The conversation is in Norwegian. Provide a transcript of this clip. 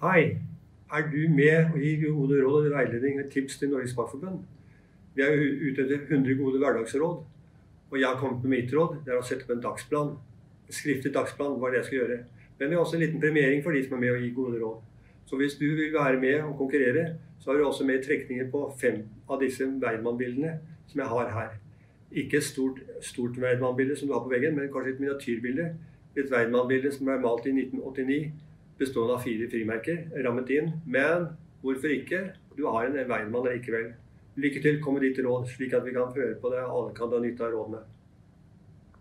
Hei, er du med og gir gode råd og veiledning og tips til Norges Bankforbund? Vi er jo ute etter 100 gode hverdagsråd, og jeg har kommet med mitt råd. Det er å sette opp en dagsplan. En skriftlig dagsplan, hva det jeg skal gjøre. Men vi har også en liten premiering for de som er med og gir gode råd. Så hvis du vil være med og konkurrere, så har du også med trekninger på 5 av disse Weidmann-bildene som jeg har her. Ikke et stort Weidmann-bilde som du har på veggen, men kanskje et miniatyrbilde. Et Weidmann-bilde som er malt i 1989, bestående av 4 frimerker, rammet inn. Men hvorfor ikke? Du har en Weidmann likevel. Lykke til, kom med ditt råd, slik at vi kan høre på det, og alle kan ha nytte av rådene.